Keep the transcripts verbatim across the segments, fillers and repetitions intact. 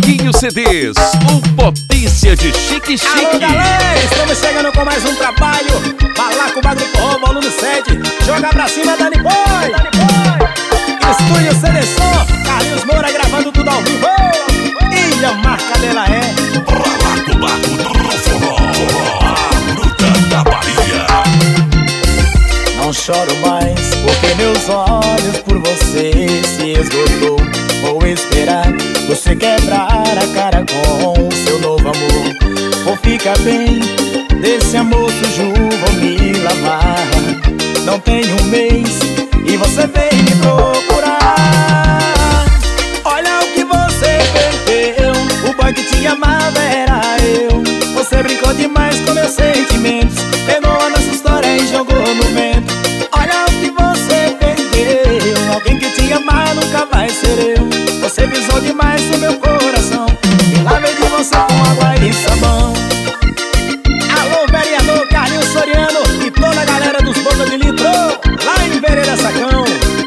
Chiquinho C Ds, o potência de chique chique. Alô, galera, estamos chegando com mais um trabalho. Balacobaco do Forró, volume sete. Joga pra cima, Dani Boy. Estúdio C D Som, Carlinhos Moura gravando tudo ao vivo. Ilha Marca dela é Balacobaco do Forró, a bruta da Bahia. Não choro mais, porque meus olhos por você se esgotou. Vou esperar você quebrar a cara com o seu novo amor. Vou ficar bem, desse amor sujo vou me lavar. Não tem um mês e você vem me procurar. Olha o que você perdeu, o boy que te amava era eu. Você brincou demais com meus sentimentos, pegou a nossa história e jogou no vento. Olha o que você perdeu, alguém que te amar nunca vai ser eu. Você pisou demais no meu coração e lavei de você com água e sabão. Alô, vereador Carlinhos Soriano e toda a galera dos Boca de Litro, lá em Vereira Sacão.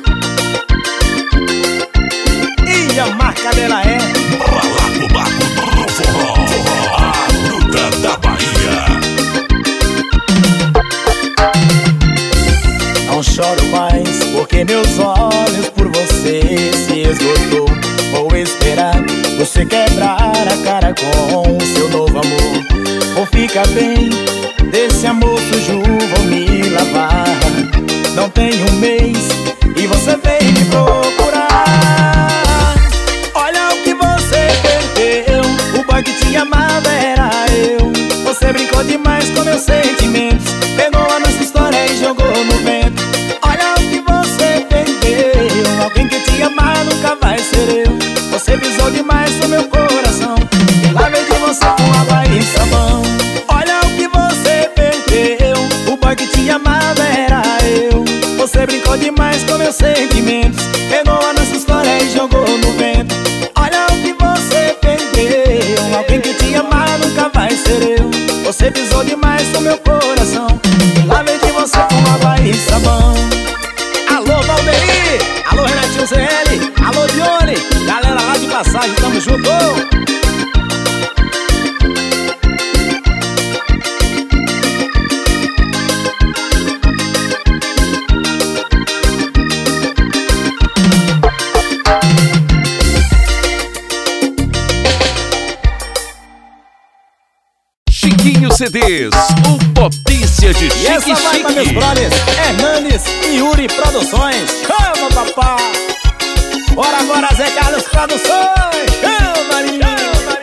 E a marca dela é Balacobaco do Forró, a bruta da Bahia. Não choro mais, porque meus olhos por você se esgotou. Vou esperar você quebrar a cara com o seu novo amor. Vou ficar bem, desse amor sujo vou me lavar. Não tem um mês e você veio me procurar. Olha o que você perdeu, o boy que te amava era eu. Você brincou demais com meus sentimentos, pegou a nossa história e jogou no vento. Olha o que você perdeu, alguém que te amar nunca vai ser eu. Você pisou demais no meu coração e lavei de você com água e sabão. Olha o que você perdeu, o boy que te amava era eu. Você brincou demais com meus sentimentos, pegou a nossa história e jogou no vento. Olha o que você perdeu, alguém que te amar nunca vai ser eu. Você pisou demais no meu coração e lavei de você com água e sabão. Alô, Valderi, alô, Renatinho C L, alô, Dione, galera lá de Passagem, tamo junto. Chiquinho C Ds, o potência de E chique essa vai pra meus chique. brothers Hernanes e Yuri Produções. Chama, papá. Bora agora, Zé Carlos Produções. Chama, menino.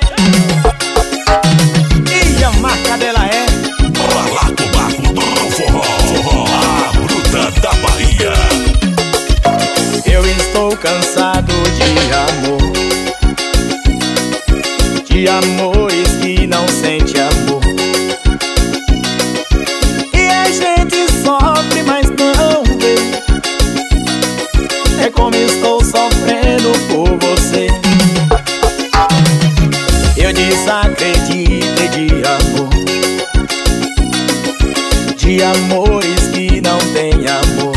E a marca dela é Balacobaco do Forró, a bruta da Bahia. Eu estou cansado de amor, de amores que não sente amor. E a gente sofre, mas não vê. É como estou sofrendo por você. Eu desacreditei de amor, de amores que não tem amor.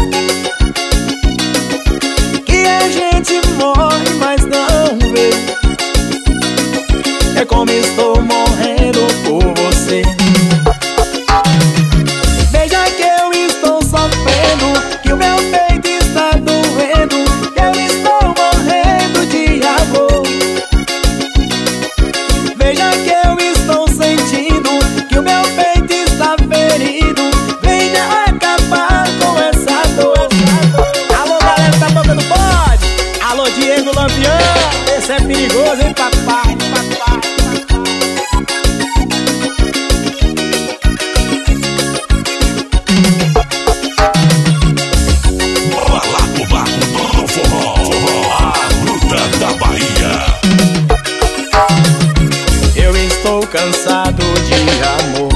Que a gente morre, mas não vê. É como estou morrendo por você. Veja que eu estou sofrendo, que o meu peito está doendo, que eu estou morrendo de amor. Veja que eu estou sentindo, que o meu peito está ferido. Venha acabar com essa dor. Alô, galera da Boca do Bode, alô, Diego Lampião. Esse é perigoso, hein, papai, papai. Balacobaco do Forró, a bruta da Bahia. Eu estou cansado de amor,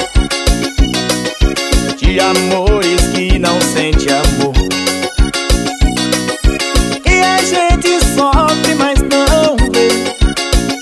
de amores que não sente amor. E a gente sofre, mas não vê.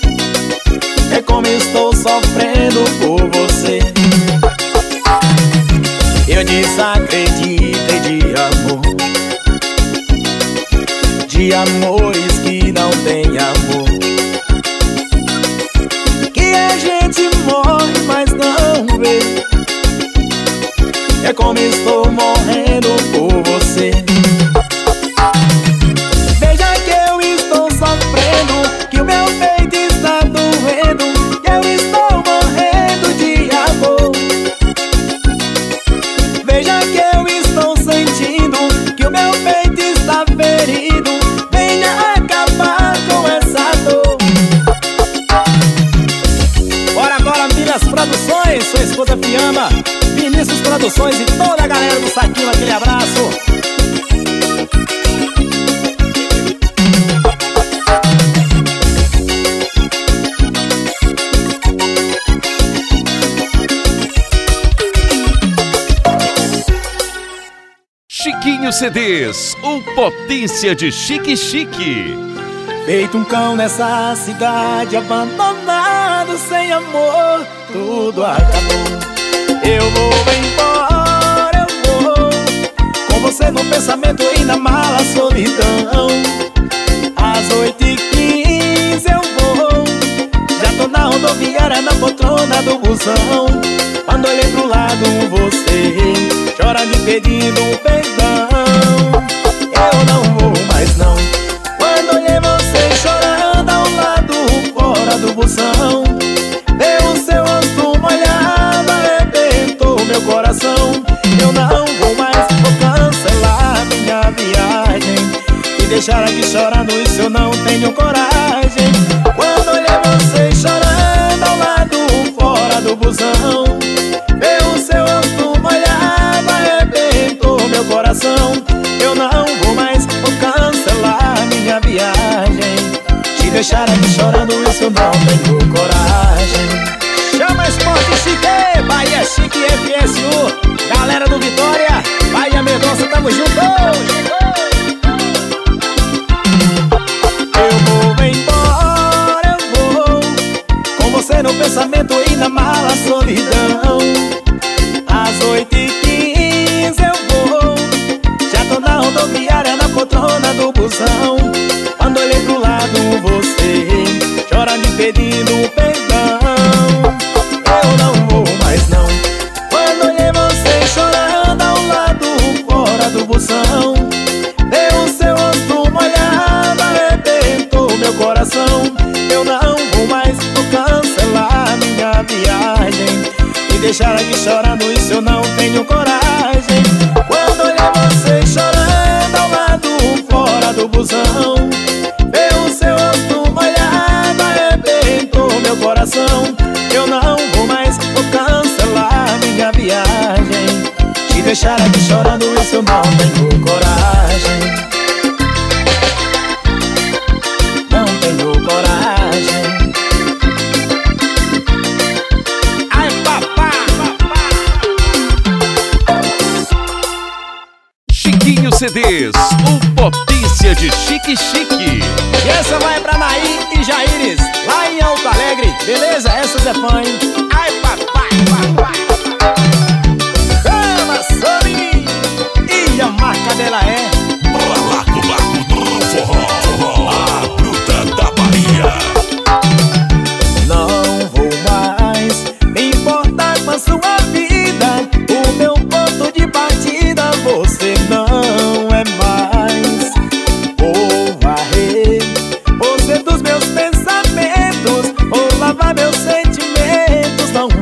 É como estou morrendo por você. Veja que eu estou sofrendo, que o meu peito está doendo, que eu estou morrendo de amor. Veja que eu estou sentindo, que o meu peito está ferido. Venha acabar com essa dor. Bora agora, Minas Produções, sua esposa Fiamma, Vinícius Produções e toda a galera do Saquinho, aquele abraço. Chiquinho C Ds, o potência de Chique Chique. Feito um cão nessa cidade, abandonado, sem amor, tudo acabou. Eu vou embora, eu vou, com você no pensamento e na mala solidão. Às oito e quinze eu vou, já tô na rodoviária, na poltrona do busão. Quando olhei pro lado você, chorando e pedindo perdão. Eu não vou mais não. Quando olhei você chorando ao lado, fora do busão, deu o seu rosto molhado, arrebentou meu coração. Eu não vou mais, vou cancelar minha viagem e deixar aqui chorando, isso eu não tenho coragem. Quando olhei você chorando ao lado, fora do busão, deu o seu rosto molhado, arrebentou meu coração. Eu não vou mais, vou cancelar minha viagem, te deixar aqui chorando, isso eu não tenho coragem. Chama Esporte Chique, Bahia Chique F S U, galera do Vitória, Bahia Mendonça, tamo junto. Eu vou embora, eu vou, com você no pensamento e na mala solidão. Às oito e quinze eu vou, já tô na rodoviária, na poltrona do busão. Quando olhei pro lado você, chorando e pedindo perdão. Eu não vou mais não. Quando olhei você chorando ao lado, fora do busão, deu o seu rosto molhado, arrebentou meu coração. Eu não vou mais, vou cancelar minha viagem e deixar aqui chorando, isso eu não tenho coragem. Quando olhei você chorando ao lado, fora do busão, deu o seu rosto molhado, arrebentou meu coração. Eu não vou mais, vou cancelar minha viagem, te deixar aqui chorando, isso eu não tenho coragem. Não tenho coragem. Ai, papá, papá. Chiquinho C Ds, o potência de Chique Chique. E essa vai pra Naí e Jaires, lá em Alto Alegre, beleza? Essa é fã, hein? Ai, papai, papai. Chama, Sony, e a marca dela é Balacobaco do Forró, forró, a bruta da Bahia. Não vou mais me importar com a sua vida, o meu ponto de partida você não é mais. Vou varrer você dos meus pensamentos, vou lavar meus sentimentos, não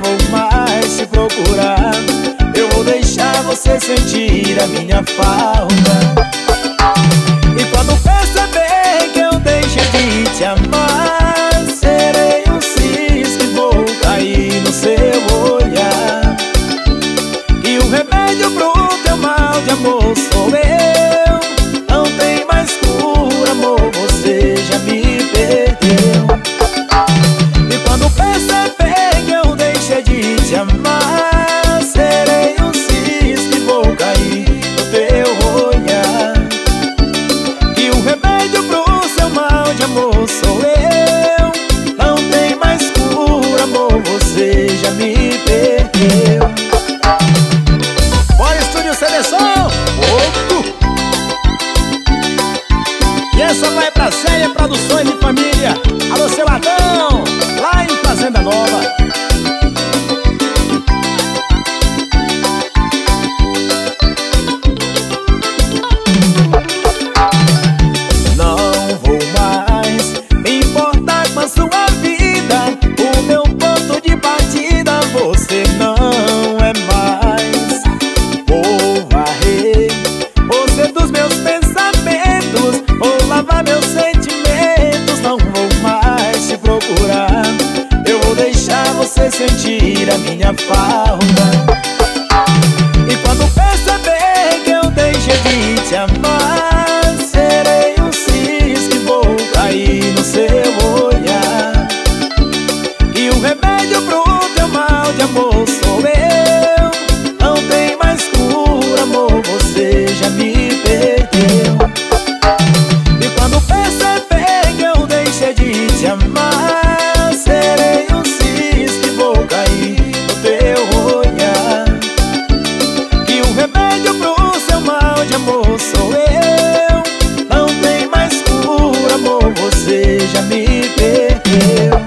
sentir a minha falta. E quando perceber que eu deixei de te amar, serei um cisne, vou cair no seu olhar. E o remédio pro teu mal de amor sou eu. Não tem mais cura, amor, você já me perdeu. E quando perceber que eu deixei de te amar, serei um cisne, vou cair no teu olhar. E o remédio pro seu mal de amor sou eu. Não tem mais cura, amor, você já me perdeu.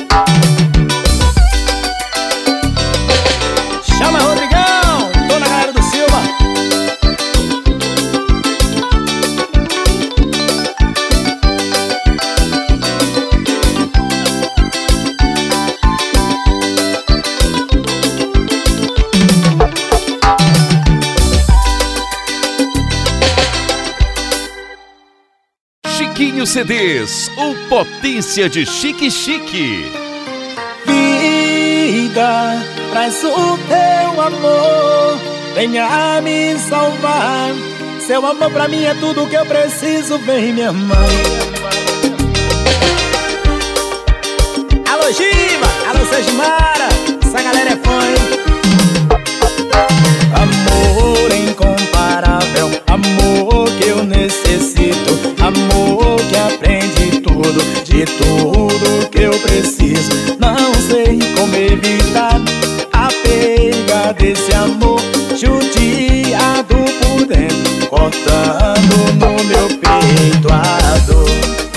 Chama Rodrigão, dona Galera do Silva. Chiquinho C Ds, o Potência de Chique Chique. Vida, traz o teu amor, venha me salvar. Seu amor pra mim é tudo que eu preciso, vem me amar. Alô Giva, alô Sejimara, essa galera é fã, hein? Amor incomparável, amor que eu necessito, amor que aprende tudo, de tudo que eu preciso. Não sei como evitar a perda desse amor, judiado por dentro, cortando no meu peito a dor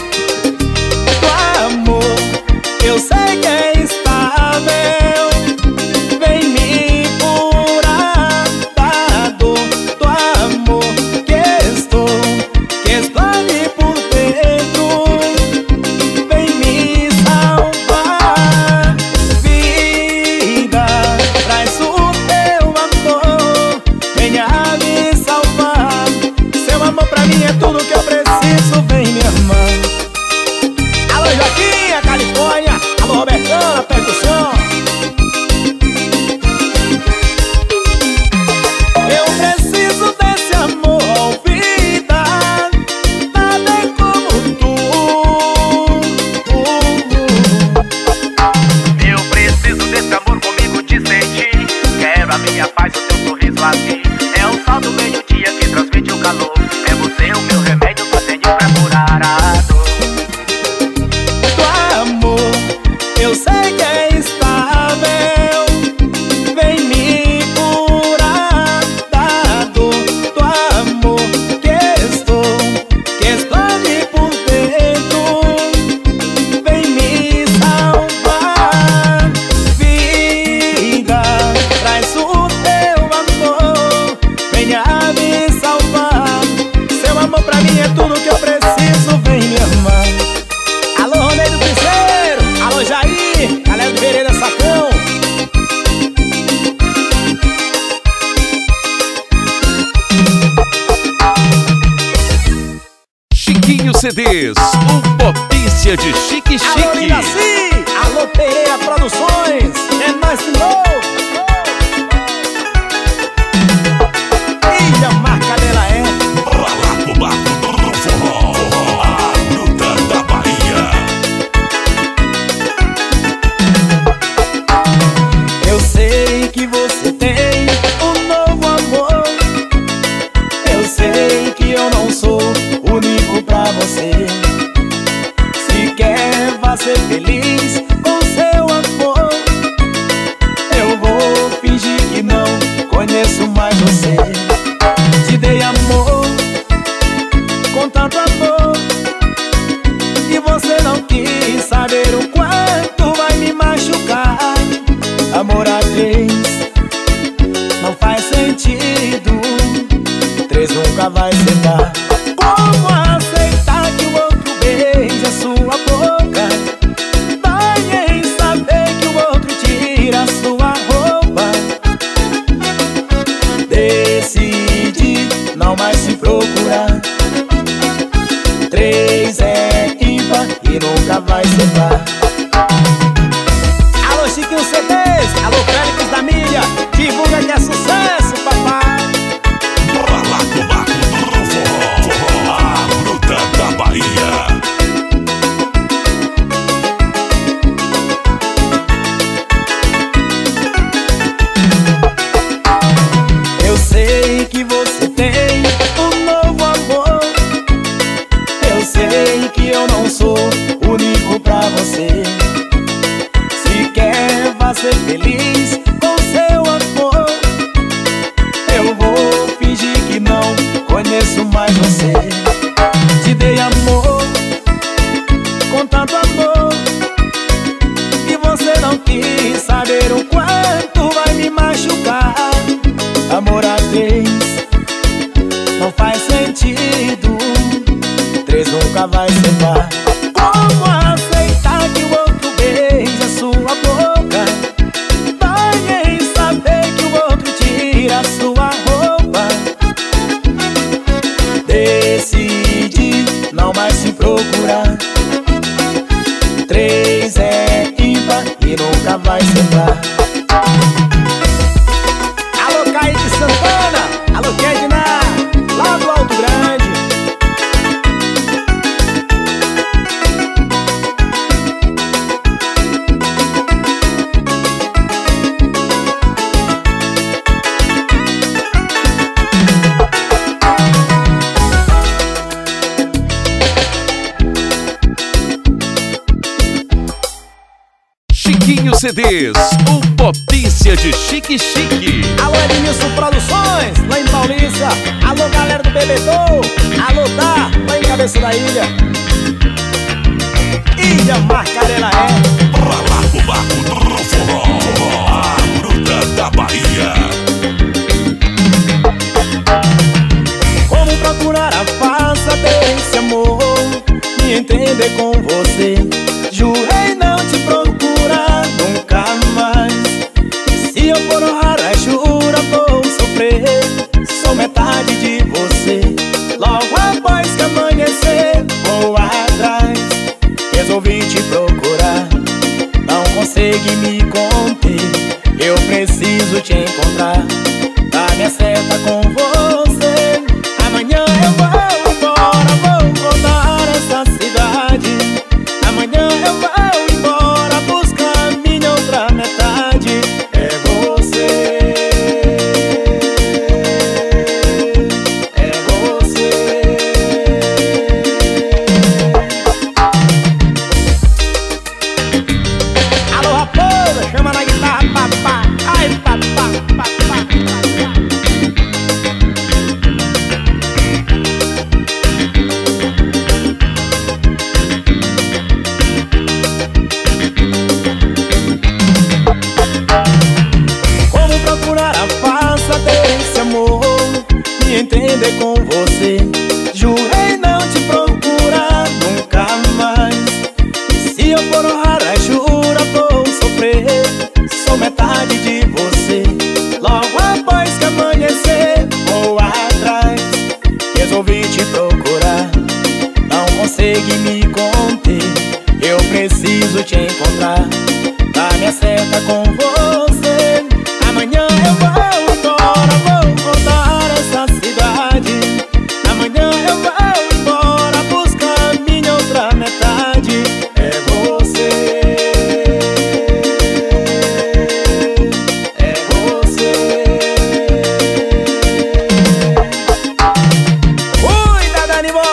do amor. Eu sei que é estável, vem me curar da dor do amor que estou, que estou ali por dentro. Vem me salvar. Vida, traz o teu amor, venha me salvar. Seu amor pra mim é tudo que eu preciso, vem me amar. Alô Joaquim, a Califórnia, alô Robertão, a percussão. Eu preciso desse amor, vida, nada é como tu. Eu preciso desse amor comigo te sentir. Quero a minha paz, o teu sorriso aqui. É o sol do meio-dia que transmite o calor. É você o meu remédio, só tenho pra curar a dor Do amor, eu sei que é estável, vem me curar da dor do amor que estou, que estou ali por dentro. Vem me salvar. Vida, traz o teu amor, venha me salvar. Seu amor pra mim é tudo que eu preciso, vem me amar. Alô Ronei do Piseiro, alô Jair, galera do Vereda Sacão. Chiquinho C Ds, o Potência de Chique Alô Chique. Linaci, alô Pereira Produções, é nóis de novo. Ilha Marca dela é. Pra lá pro barco do forró, a bruta da Bahia. Eu sei que você tem um novo amor. Eu sei que eu não sou único pra você. Se quer, vá ser feliz com seu amor. Eu vou fingir que não conheço mais você. Te dei amor, com tanto amor, e você não quis saber o quanto vai me machucar. Amor a três não faz sentido, três nunca vai sentar. Como aceitar que o outro beija sua boca? Vai pra ser feliz com seu amor. Eu vou fingir que não conheço mais você. Te dei amor, com tanto amor, e você não quis saber o quanto vai me machucar. Amor a três não faz sentido, três nunca vai ser par. Como aceitar que o outro beija sua boca? Dói em saber que o outro tira sua roupa. Decidi não mais se procurar. Três é ímpar e nunca vai ser par. Alô, Kaique Santana, alô, Kedna, lá do Alto Grande. Chiquinho C Ds, o Potência de Chique Chique. Alô, Edmilson Produções, lá em Paulista. Alô, galera do Bebedou. Alô, Dá, lá em Cabeça da Ilha. Ilha Marcarela é Pra lá do barco do forró, a bruta da Bahia. Como procurar a farsa desse amor, me entender com você. Jurei não te procurar nunca mais. Se eu for honrar a jura, vou sofrer. Sou metade de você. Logo após que amanhecer, vou atrás. Resolvi te procurar, não consegui me conter. Eu preciso te encontrar. Dá minha seta com você. Amanhã eu vou embora, vou rodar essa cidade. Amanhã eu vou embora buscar minha outra metade. É você, é você. Alô, raposa, chama na guitarra, papá. Ai, papá, papá, papá. Como procurar a farsa desse amor, me entender com você. Jurei não te procurar nunca mais. Se eu for honrar a jura, vou sofrer. Sou metade de você. Logo após que amanhecer, vou atrás. Resolvi te procurar, não consegui me conter. Eu preciso te encontrar. Dá minha seta com você. Amanhã eu vou embora, vou rodar essa cidade. Amanhã eu vou embora buscar minha outra metade. É você, é você. Cuida, Dani Boy.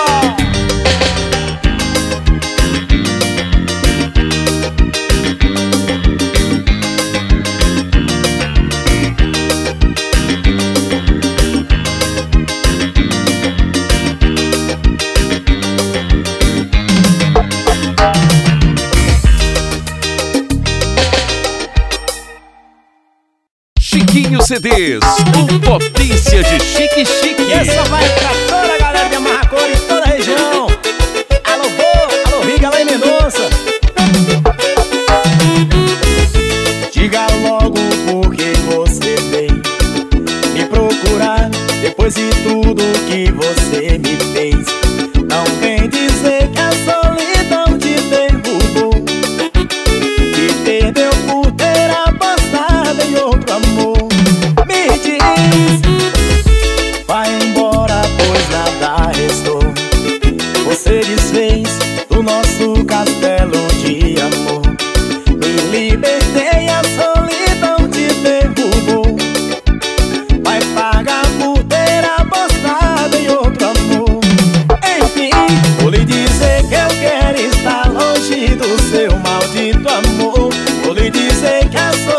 Chiquinho C Ds, o Potência de Chique Chique. E essa vai pra toda a galera de Amarracor e toda a região. Alô, Bo, alô, Riga, lá em Mendonça. Diga logo por que você veio me procurar depois de tudo que você me fez. Não vem dizer que a solidão te derrubou, te perdeu por ter apostado em outro amor. Me diz, vai embora, pois nada restou. Você desfez do nosso castelo de amor. Me libertei, a solidão te derrubou. Vai pagar por ter apostado em outro amor. Enfim, vou lhe dizer que eu quero estar longe do seu maldito amor. Vou lhe dizer que a solidão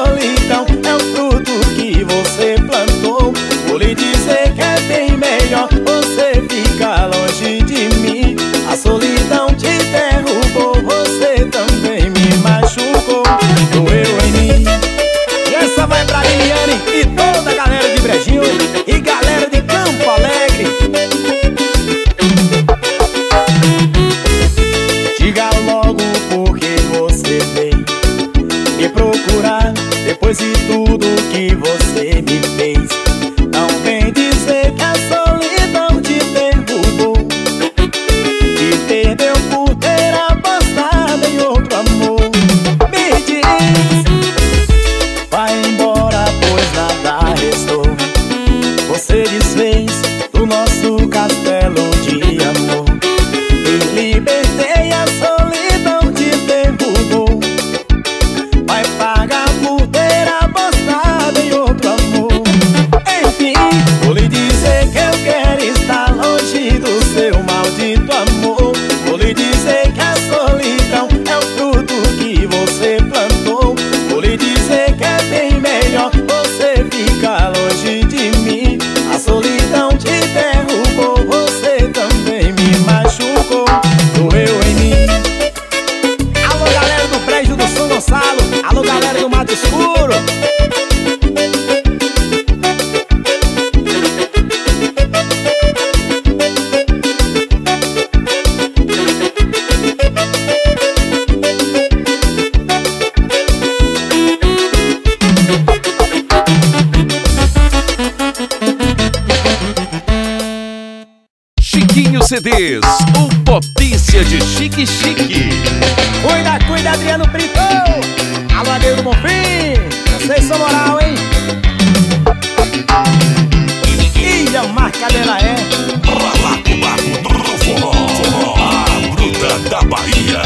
procurar depois de tudo que você me fez. Não vem dizer que a solidão te derrubou, te perdeu por ter apostado em outro amor. Me diz, vai embora pois nada restou. Você desfez do nosso castelo de amor. Me libertei, a solidão te derrubou. Vai pagar por ter apostado em outro amor. Enfim, vou lhe dizer que eu quero estar longe do seu maldito amor. Vou lhe dizer que a solidão é o fruto que você plantou. Vou lhe dizer que é bem melhor você ficar longe de mim. A solidão te derrubou, você também me machucou, doeu em mim. Alô galera do prédio do São Gonçalo, alô galera do Mato Escuro. Chiquinho C Ds, o Potência de Chique Chique. Cuida, cuida, Adriano Brito. Alô, Adriano Bonfim. Vocês são moral, hein? E a marca dela é Balacobaco do Forró, a bruta da Bahia.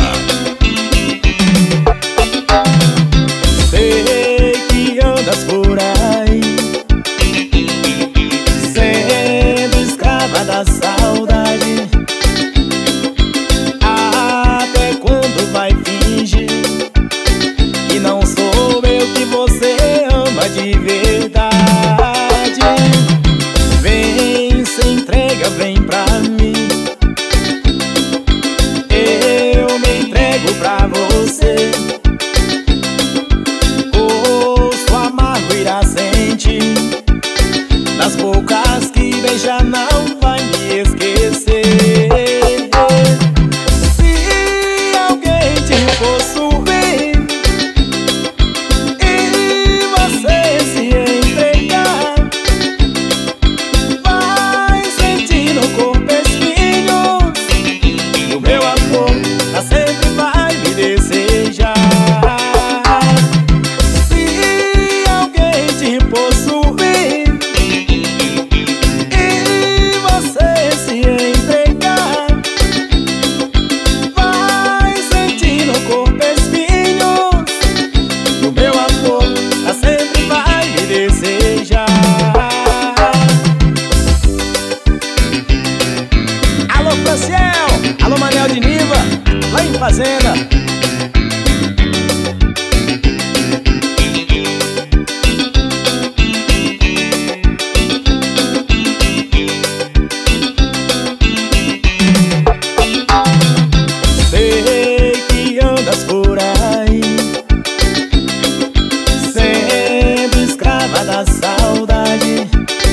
Sei que andas por aí, sendo escrava da saudade. Até quando vai fingir que não sou eu que você ama de verdade? Vem, se entrega, vem pra mim. Eu me entrego pra você. Gosto amargo irá sentir nas bocas que beija, não vai me esquecer. Se alguém te possuir e você se entregar, vai sentir no corpo espinhos, e o meu amor pra sempre vai me desejar. Se alguém te possuir e você se entregar, vai sentir no corpo espinhos, e o meu amor pra sempre vai me desejar. Alô Franciel, alô Manel de Niva, lá em Fazenda. Sei que andas por aí, sendo escrava da saudade.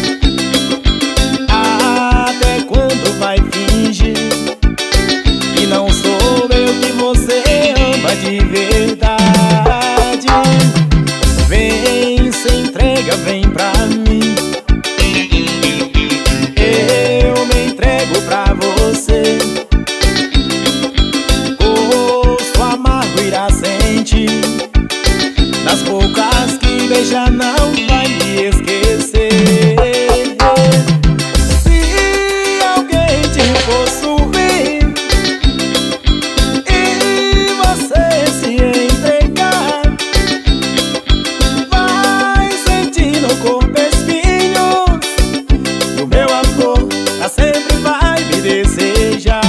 Até quando vai fingir que não sou eu que você ama de verdade? Vem, se entrega, vem pra mim. Eu me entrego pra você. Gosto amargo irá sentir nas bocas que beija, não vai me esquecer. Se alguém te possuir e você se entregar, vai sentir no corpo espinhos, e o meu amor pra sempre vai me desejar.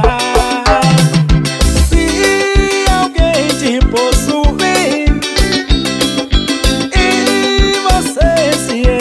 Se alguém te possuir e você se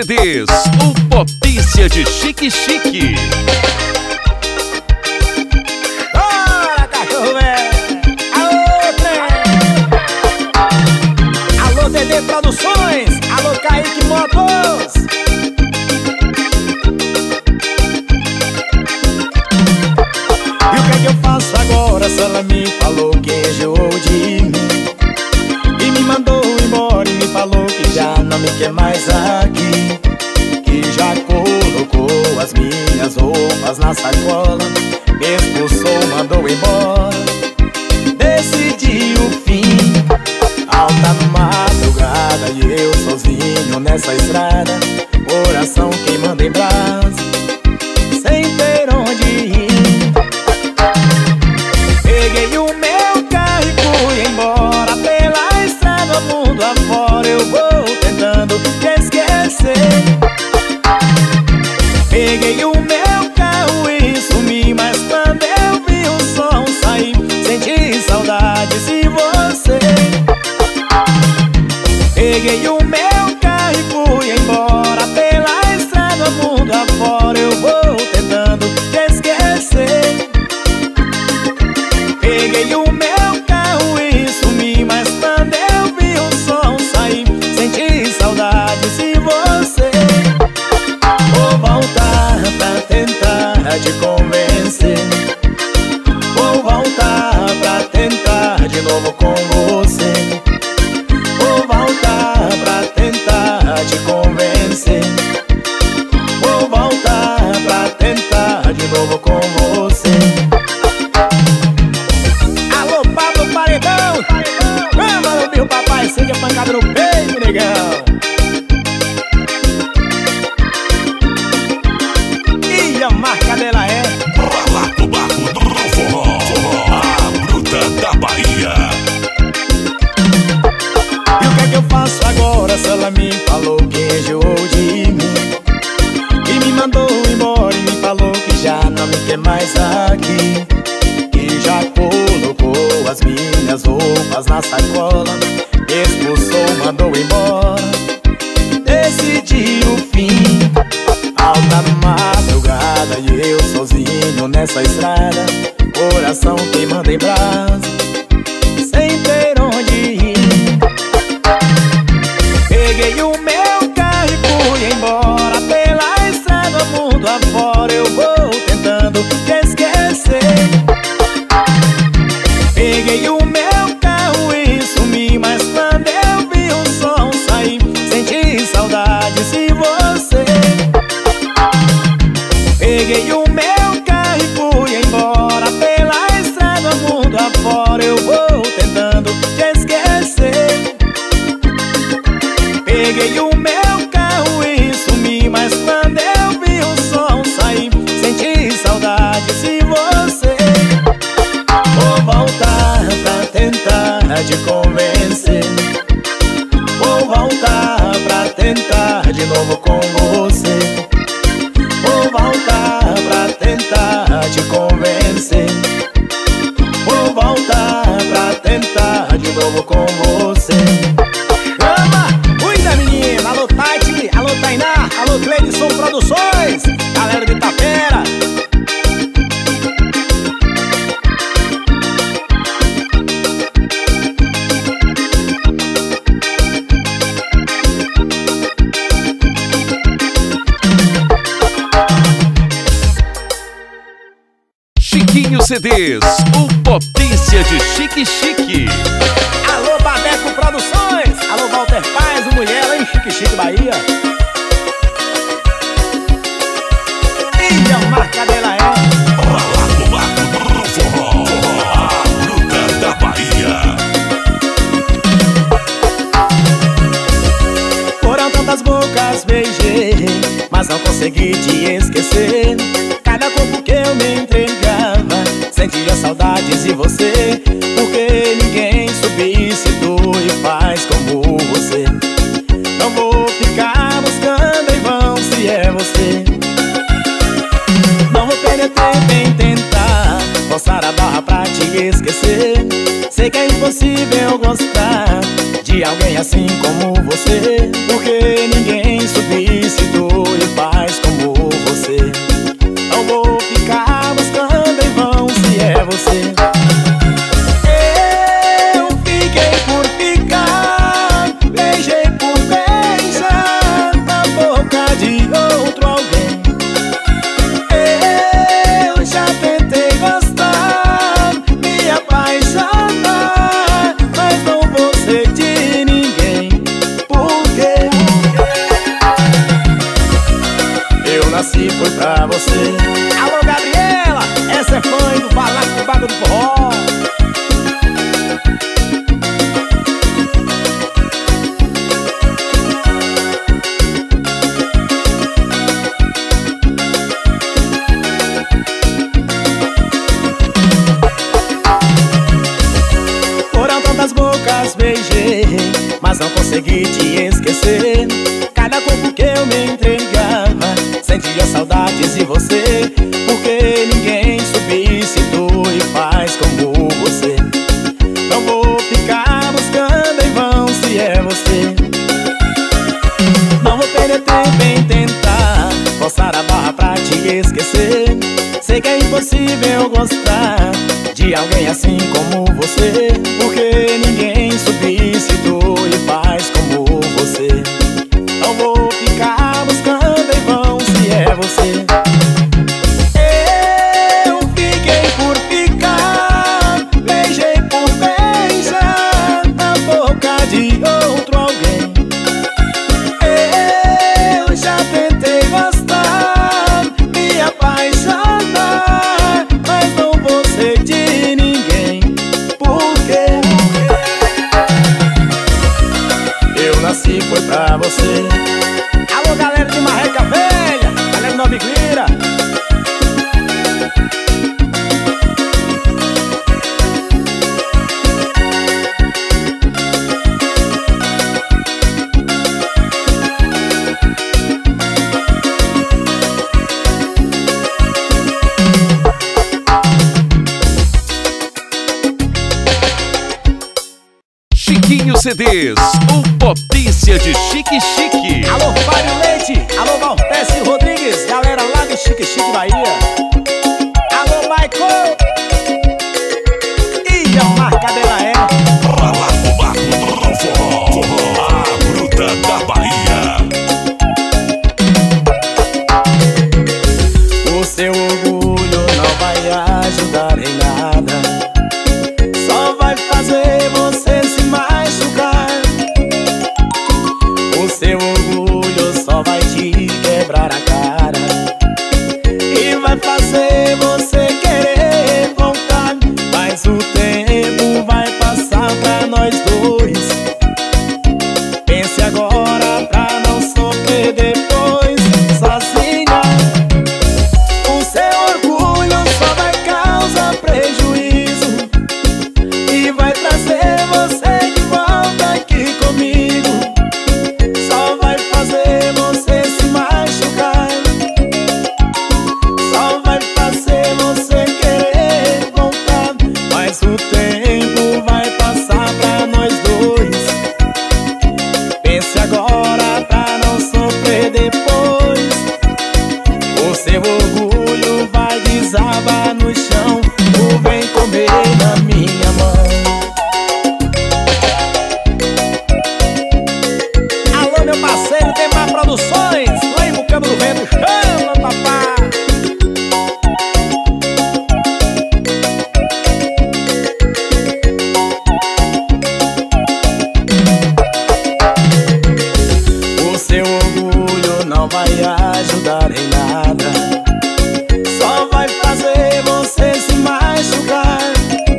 C Ds, o Potência de Chique Chique. Bora, cachorro velho! Alô, trem! Alô, D D Produções! Alô, Kaique Motos! E o que é que eu faço agora se ela me falou que enjoou de mim? E me mandou embora e me falou que já não me quer mais aqui, que já colocou as minhas roupas na sacola, me expulsou, mandou embora. Decidi o fim, alta madrugada e eu sozinho nessa estrada, coração queimando em brasa, sem ter onde ir. Peguei o meu carro e fui embora pela estrada, mundo afora eu vou tentando te esquecer. Peguei o meu carro e sumi, mas quando eu vi o som sair, senti saudades de você. Peguei o meu carro e fui embora pela estrada, mundo afora eu vou tentando te esquecer. Peguei o meu carro e sumi, mas quando eu vi o som sair, senti saudades de você. Vou voltar pra tentar te convencer, vou voltar pra tentar de novo com você. Vou voltar pra tentar te convencer, vou voltar pra tentar de novo com você. Alô, Pablo Paredão! Vamos, meu papai, sente a pancada no peito, negão! E a marca dela é Pra lá do barco do forró, forró, a bruta da Bahia. E o que é que eu faço agora se ela me falou que enjoou de mim? E me mandou embora e me falou que já não me quer mais aqui, que já colocou as minhas roupas na sacola, me expulsou, mandou embora. Decidi o fim, alta madrugada e eu sozinho nessa estrada, coração queimando em brasa, sem ter onde ir. Peguei o meu carro e fui embora pela estrada, mundo afora eu vou tentando te esquecer. Peguei o meu carro e sumi, mas quando eu vi o som sair, senti saudades de você. Peguei o meu carro e fui embora pela estrada, mundo afora eu vou tentando te esquecer. Peguei o meu carro e sumi, mas quando eu vi o som sair, senti saudades de você. Vou voltar pra tentar te convencer, vou voltar pra tentar de novo com você. Vou voltar pra tentar te convencer, vou voltar pra tentar de novo com você. Chama! Cuida, menina! Alô, Tati! Alô, Tainá! Alô, Cleidson Produções! Galera de Itapera! Chiquinho C Ds, o Potência de Chique Chique. Alô, Badeco Produções! Alô, Walter Paz, o Mulher lá em Chique Chique, Bahia! E a marca dela é Pra lá do barco do forró, forró, a bruta da Bahia. Foram tantas bocas beijei, mas não consegui te esquecer. Cada corpo que eu me entregava, sentia saudades de você, porque ninguém substitui e faz como você. Não vou ficar buscando em vão se é você. Não vou perder tempo em tentar forçar a barra pra te esquecer. Sei que é impossível gostar de alguém assim como você, porque ninguém substitui você. Alô, Gabriela, essa é fã do Balaco Bago do Forró. Foram tantas bocas, beijei, mas não consegui te esquecer. Cada corpo que eu me entregava, sentia saudades de você. Porque ninguém substitui e faz como você. Não vou ficar buscando em vão se é você. Não vou perder tempo em tentar forçar a barra pra te esquecer. Sei que é impossível gostar de alguém assim como você. Porque ninguém substitui e faz como você. Não vou ficar buscando em vão se é você. Eu fiquei por ficar, beijei por beijar a boca de outro alguém. Eu já tentei gostar, me apaixonar, mas não vou ser de ninguém. Por quê? Eu nasci foi pra você. Alô, galera de Marreca Velha, galera de Nova Iglira. Chiquinho C Ds, o Potência de Chique Chique. Alô, Fábio Leite, alô, Valtécio Rodrigues, galera lá de Chique Chique, Bahia. Alô, Michael e a marca dela é Balaco Bago do Forró, a bruta da Bahia. o seu orgulho não vai ajudar em nada. Só vai fazer você se machucar. O seu orgulho só vai te quebrar a cara e vai fazer você querer voltar. Mas o tempo vai passar pra nós dois. Pense agora pra não sofrer depois sozinha. O seu orgulho só vai causar prejuízo e vai trazer você de volta aqui comigo. Só vai fazer você se machucar. Só vai fazer você querer voltar. Mas o tempo vai passar pra nós dois. Pense agora pra não sofrer depois. O seu orgulho vai desabar no chão ou vem comer na minha mão. Alô, meu parceiro Temar Produções, lá em Bucama do Vento, chama papá. O seu orgulho não vai ajudar em nada. Só vai fazer você se machucar.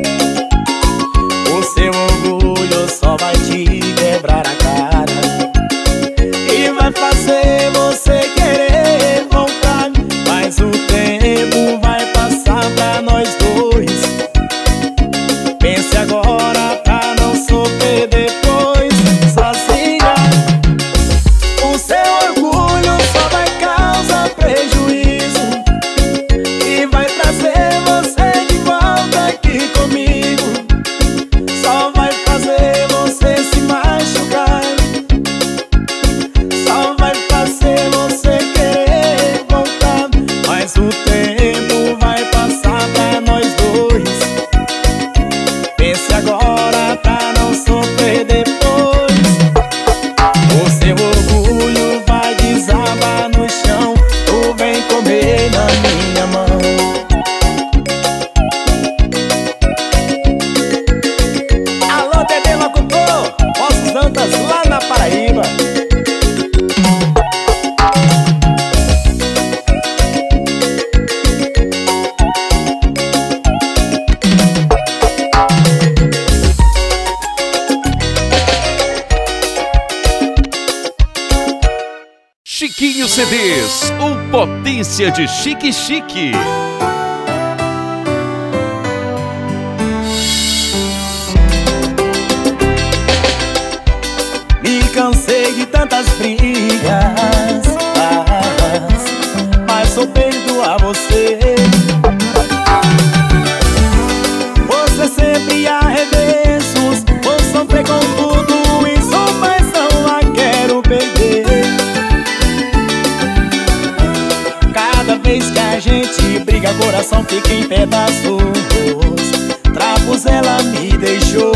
O seu orgulho só vai te quebrar a cara e vai fazer você querer voltar. Mas o tempo vai passar pra nós dois. Pense agora pra não sofrer depois sozinha. O seu orgulho só vai causar prejuízo e vai trazer você de volta aqui comigo. Só vai fazer você se machucar. Só vai fazer você querer voltar. Mas o tempo vai passar pra nós dois. Pense agora pra não sofrer depois. O seu orgulho vai desabar no chão ou vem comer na minha mão. Alô, Dedê Locutor, Poços Dantas, lá na Paraíba. C Ds, o Potência de Chique Chique. Me cansei de tantas brigas, mas sou perdoar você. Você sempre arremessos, vou sofrer com tudo isso, mas não a quero perder. Cada vez que a gente briga, coração fica em pedaços. Trapos ela me deixou.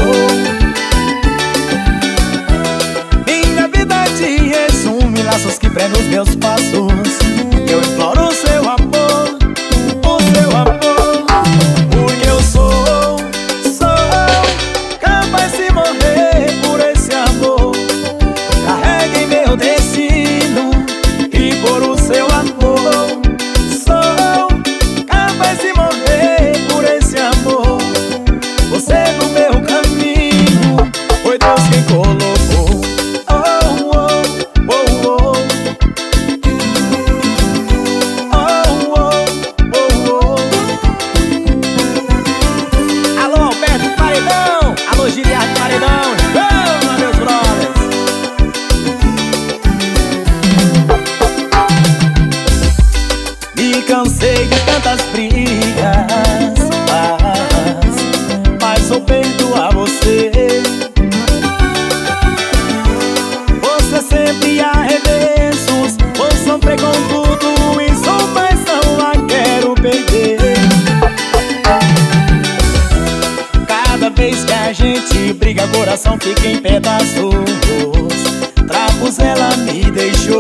Minha vida te resume, laços que prendem os meus passos. Eu imploro o seu amor, o seu amor, porque eu sou, sou capaz de morrer por esse amor. Carregue meu destino e por o seu amor. Sou capaz de morrer por esse amor. Você no meu caminho, foi Deus quem colocou. Oh, oh, oh, oh. Oh, oh, oh, oh. Alô, Alberto Paredão, alô, Giliardo Paredão. Vamos, meus brothers. Me cansei de tantas brigas, mas, mas sou perdoar você. Você sempre arremessos, vou sofrer com tudo isso, mas não a quero perder. Cada vez que a gente briga, coração fica em pedaços. Trapos ela me deixou.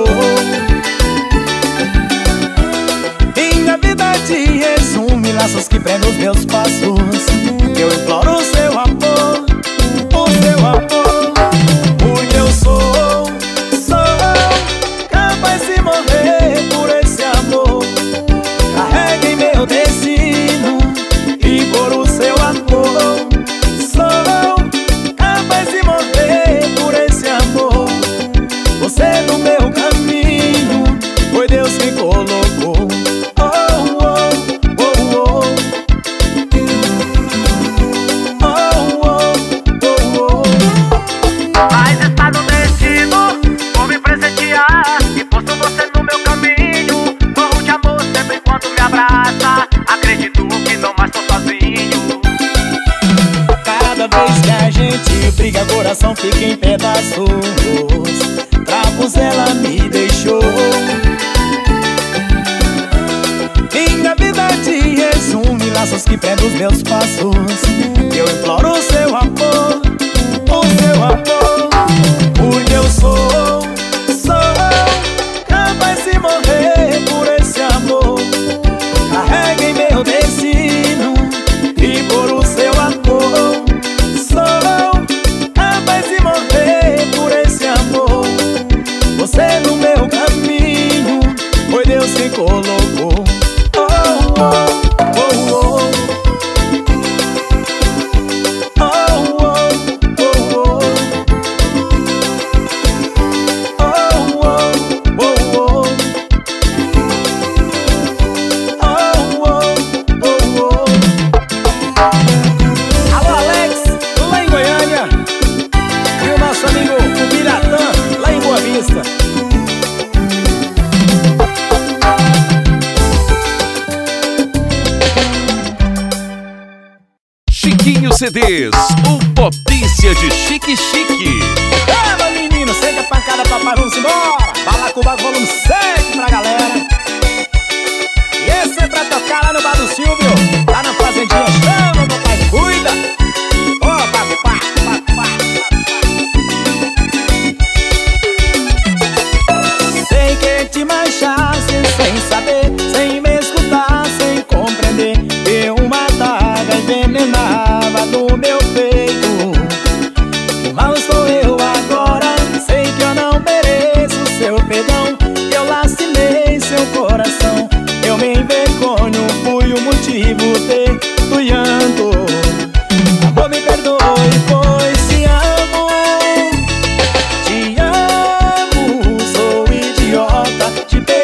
Minha vida te resume, laços que prendem os meus passos. Eu imploro o seu amor, o seu amor, porque eu sou, sou capaz de morrer por esse amor. Carregue meu destino e por o seu amor. Sou capaz de morrer por esse amor. Você no meu caminho, foi Deus quem colocou. Oh, oh, oh, oh. Oh, oh, oh, oh. Mas está no destino, vou me presentear e posto você no meu caminho. Morro de amor sempre quando me abraça. Acredito que não mais tô sozinho. Cada vez que a gente briga, coração fica em pedaços. Trapos ela me deixou. Minha vida te resume, laços que prendem os meus passos. Eu imploro o seu amor, o seu amor, porque eu sou, sou capaz de morrer por esse amor. Carregue meu destino e por o seu amor. Sou capaz de morrer por esse amor. Você no meu caminho, foi Deus quem colocou. Oh, oh, oh, oh. Oh, oh, oh, oh. Oh, oh, oh, oh. Oh, oh, oh, oh. Alô, Alex, lá em Goiânia. E o nosso amigo o Biratã, lá em Boa Vista. Chiquinho C Ds, o Potência de Chique Chique. Vamos, menino, sente a pancada, papai, vamos embora. Balacobaco volume sete pra galera. E esse é pra tocar lá no bar do Silvio, lá na fazendinha. Chama, papai, cuida. Ó, papai, papai. Sei que te marchaste sem saber, sem me escutar, sem compreender. E uma daga envenenava no meu peito. Que mal estou eu agora, sei que eu não mereço seu perdão. Eu lastimei seu coração, eu me envergonho, fui o motivo de do llanto. Amor, me perdoe, pois te amo. Te amo, sou idiota, te perdoe.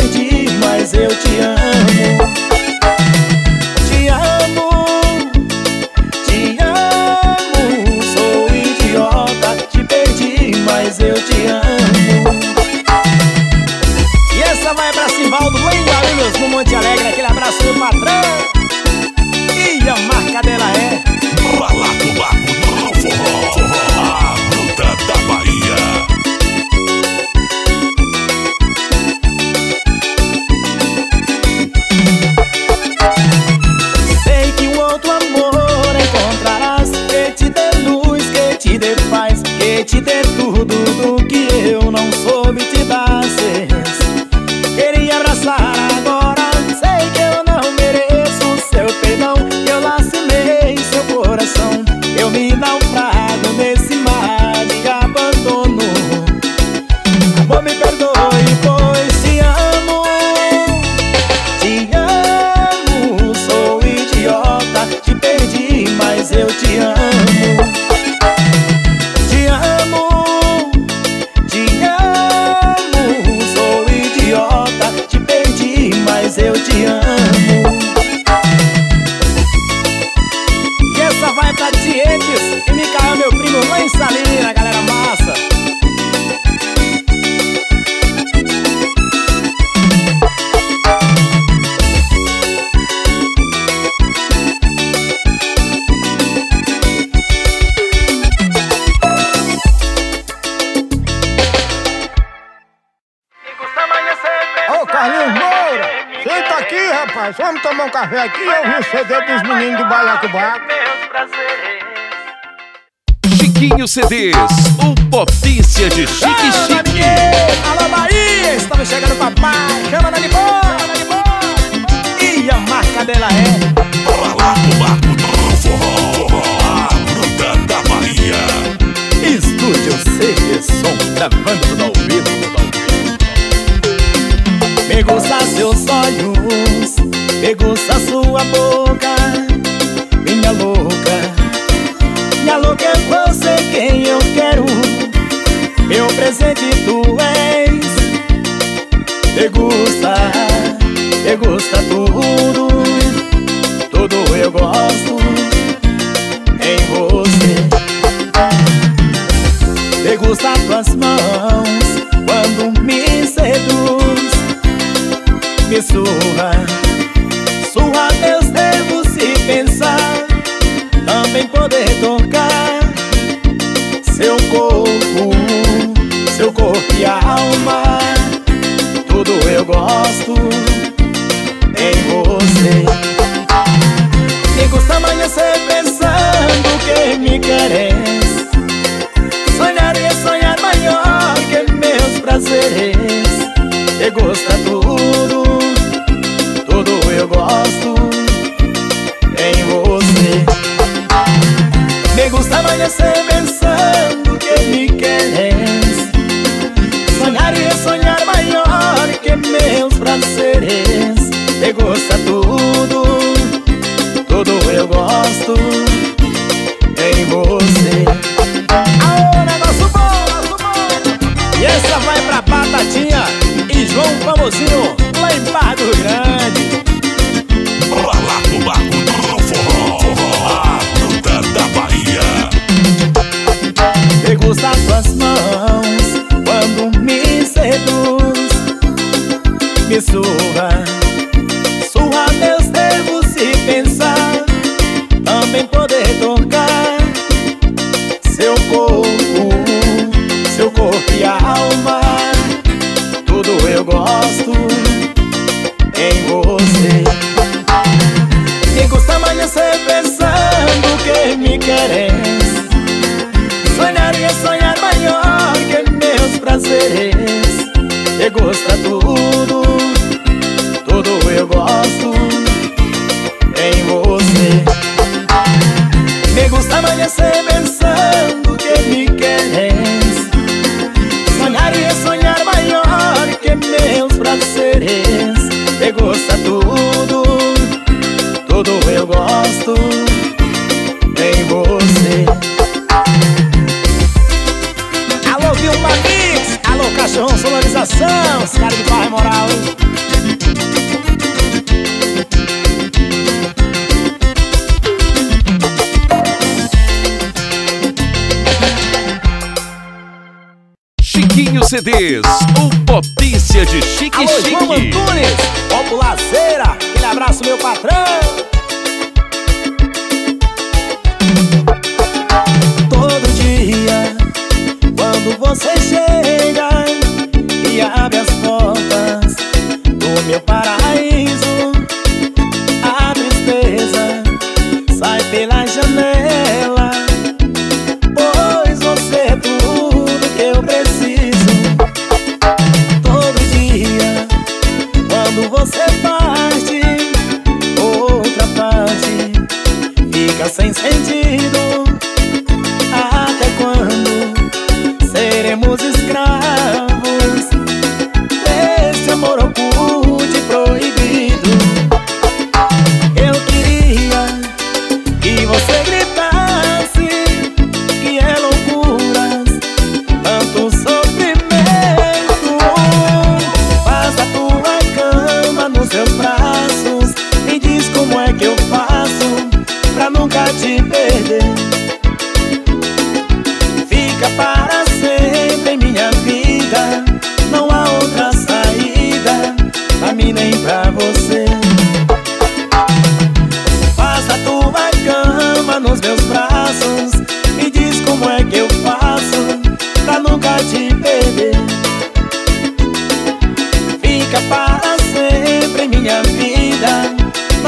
tomar um café aqui e ouvir o C D dos meninos do Balacobaco. Chiquinho C Ds, o Potência de Chique Chique. Alô Bahia, estamos chegando papai. Chama na de boa, de boa. E a marca dela é Balacobaco do Forró, a bruta da Bahia. Estúdio C D Som, gravando tudo ao vivo, tudo ao vivo. Me gusta seus olhos, me gusta sua boca, minha louca. Minha louca é você quem eu quero, meu presente tu és. Me gusta, me gusta tudo, tudo eu gosto em você. Me gusta tuas mãos quando me seduz, me surra, surra meus nervos e pensar, também poder tocar seu corpo, seu corpo e alma, tudo eu gosto em você. Me gusta amanhecer pensando que me queres, sonhar e sonhar maior que meus prazeres. Me gusta tudo, tudo eu gosto em você. Me gusta amanhecer pensando que me queres, sonhar e sonhar maior que meus prazeres. Me gusta tudo, tudo eu gosto em você. Aô, negócio bom, negócio bom. E essa vai pra Batatinha e João Famosinho lá em Barra do Grande. Balacobaco do Forró, a bruta da Bahia. Me gusta tuas mãos quando me seduz, me surra, surra meus nervos e pensar, também poder tocar seu corpo, seu corpo e alma, tudo eu gosto em você. Me gusta amanhecer pensando que me queres, sonhar e sonhar maior que meus prazeres. Me gusta tudo, tudo eu gosto em você. Me gusta amanhecer pensando que me queres, sonhar e sonhar maior que meus prazeres. Me gusta tudo, tudo eu gosto em você. Alô, Vilma Mix, alô, Cachorrão Sonorização, os caras do bairro Moral, hein? Chiquinho C Ds, o Potência de Chique Alô, João Chique. Antunes, Populaceira, aquele abraço meu patrão. Todo dia, quando você chega e abre as portas do meu paraíso, a tristeza sai pela janela, pois você é tudo que eu preciso. Todo dia, quando você parte, outra parte fica sem sentido. Até quando seremos escravos desse amor oculto e proibido? Eu queria que você gritasse que é loucuras, tanto sofrimento. Faz a tua cama nos seus braços, me diz como é que eu faço pra nunca te perder. Fica para sempre em minha vida, não há outra saída pra mim nem pra você. Faz a tua cama nos meus braços, me diz como é que eu faço pra nunca te perder. Fica para sempre em minha vida,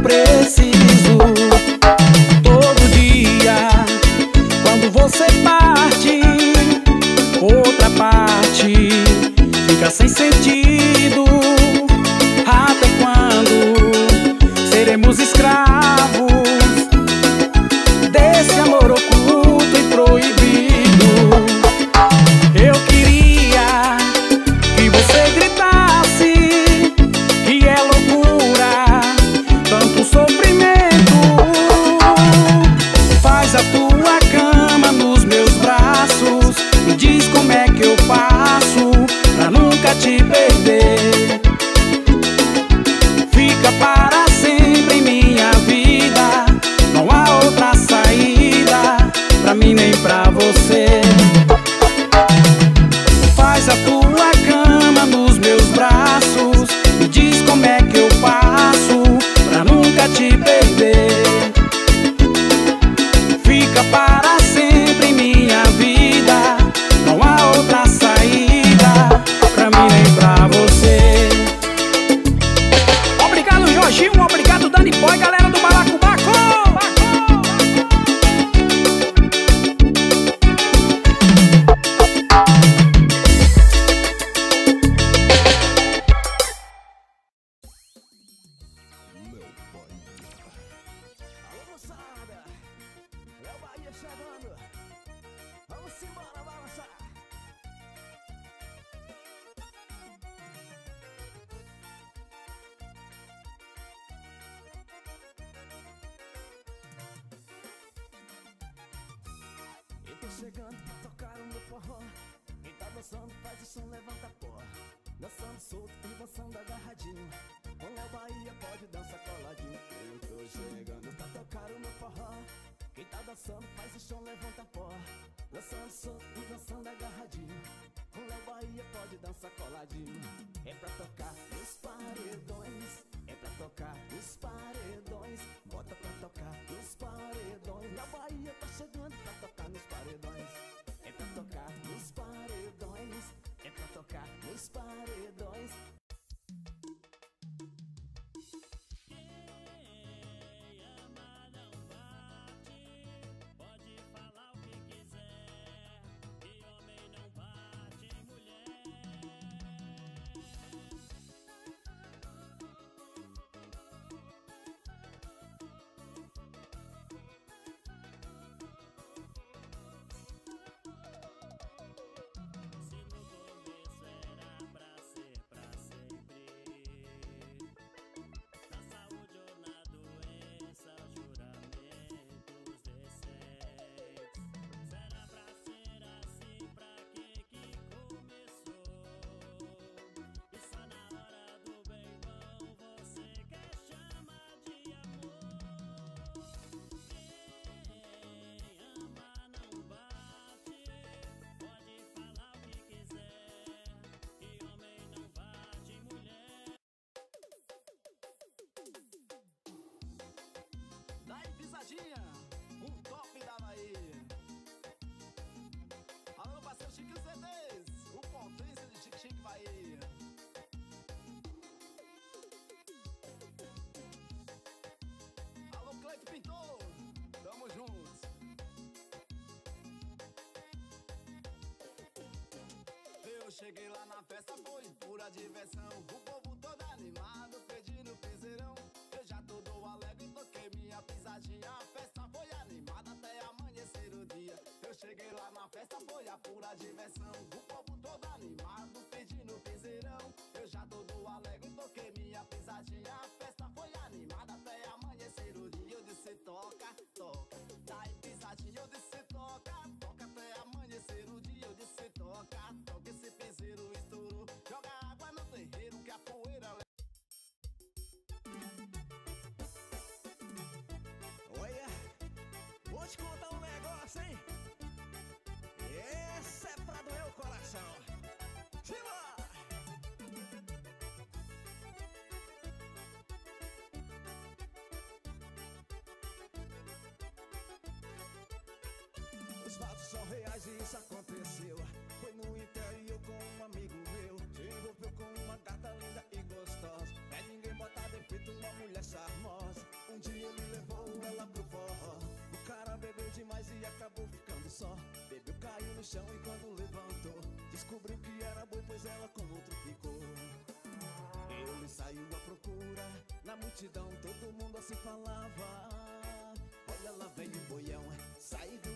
preciso. Todo dia, quando você parte, outra parte fica sem sentido. Até quando seremos escravos desse amor oculto e proibido? Eu queria que você gritasse que é loucura, tanto sofrimento. Faz a tua cama nos meus braços, me diz como é que eu faço pra nunca te perder. Fica para sempre em minha vida, não há outra saída pra mim nem pra você. Faz a tua cama nos meus braços, me diz como é que eu faço pra nunca te perder. Fica para sempre em minha vida, não há outra saída pra mim nem pra você. Obrigado, Jorginho, obrigado, Dani Boy, galera do Balacobaco. Tô chegando pra tocar o meu forró. Quem tá dançando faz o som, levanta pó. Dançando solto e dançando agarradinho. Com Léo Bahia pode dançar coladinho. Eu tô chegando pra tocar o meu forró. Quem tá dançando faz o som, levanta pó. Dançando solto e dançando agarradinho. Com Léo Bahia pode dançar coladinho. É pra tocar nos paredões. É pra tocar nos paredões. Bota pra tocar nos paredões. Léo Bahia tá chegando pra tocar nos paredões. É pra tocar nos paredões. É pra tocar nos paredões. Um top da Bahia. Alô, parceiro Chique C Ds, o potência de Chique Chique Bahia. Alô, Cleito Pintor, tamo juntos. Eu cheguei lá na festa, foi pura diversão. O povo todo animado, pedindo piseirão. Eu já todo alegre, toquei minha pisadinha. A festa foi animada até amanhecer o dia. Eu cheguei lá na festa, foi a pura diversão. O povo todo animado, pedindo piseirão. Eu já todo alegre, toquei minha pisadinha. A festa foi animada até amanhecer o dia. Eu disse toca, toca, dai pisadinha. Eu disse toca, toca até amanhecer o dia. Eu disse toca, toca, esse piseiro estourou. Joga água no terreiro que a poeira leva. Olha, vou te contar um negócio, hein? Esse é pra doer o coração. Simbora! Os fatos são reais e isso aconteceu. Foi no interior com um amigo meu. Se envolveu com uma gata linda e gostosa. É ninguém botar defeito, uma mulher charmosa. só. Bebeu, caiu no chão e quando levantou, descobriu que era boi, pois ela com outro ficou. Ele saiu à procura, na multidão todo mundo assim falava: olha lá vem o boião, sai do